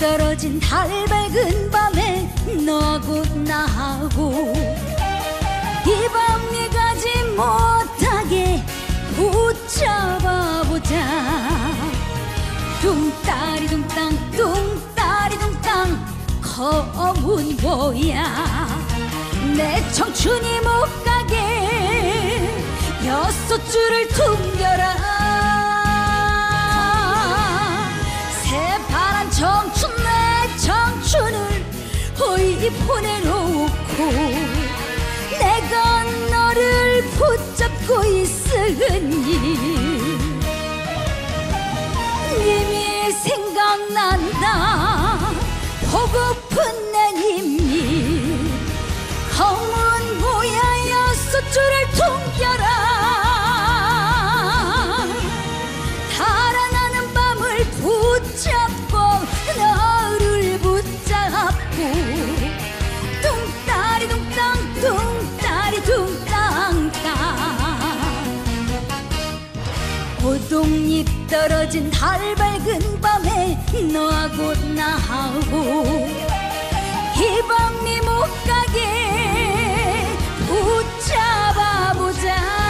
떨어진 달 밝은 밤에 너하고 나하고 이 밤 네 가지 못하게 붙잡아보자. 둥따리 둥땅 둥따리 둥땅 검은 보야 내 청춘이 못 가게 여섯 줄을 퉁겨라. 새파란 청춘 내 청춘을 호이 보내놓고 내가 너를 붙잡고 있으니 님이 생각난다. 보고픈 내 님이 검은 보야 여섯 줄을 퉁겨라. 달아나는 밤을 붙잡고 너를 붙잡고 둥따리 둥땅 둥따리 둥땅땅 오동잎 떨어진 달 밝은 밤에 너하고 나하고 이 밤 네 못 가게 붙잡아보자.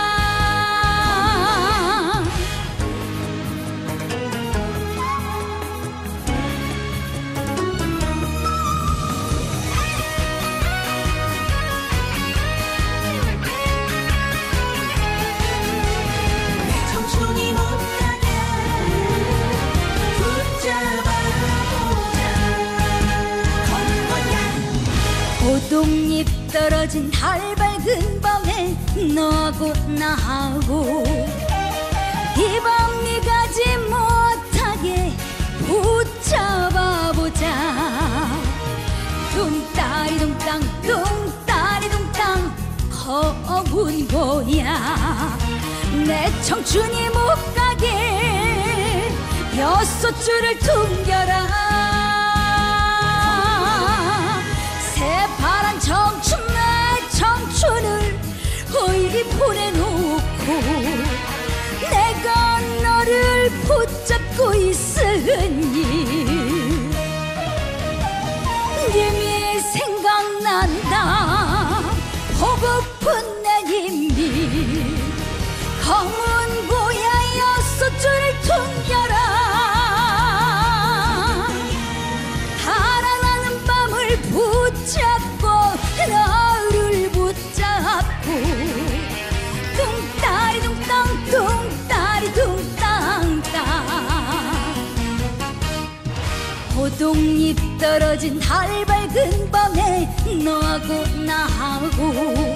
오동잎 떨어진 달 밝은 밤에 너하고 나하고 이 밤 네 가지 못하게 붙잡아보자. 둥따리 둥땅 둥따리 둥땅 검은 보야 내 청춘이 못 가게 여섯 줄을 퉁겨라. 새파란 청춘 내 청춘을 호이 보내놓고 내가 너를 붙잡고 있으니 님이 생각난다. 보고픈 내 님이 검은 보야 여섯 줄을 퉁겨라. 붙잡고 너를 붙잡고 둥따리 둥땅 둥따리 둥땅땅 오동잎 떨어진 달 밝은 밤에 너하고 나하고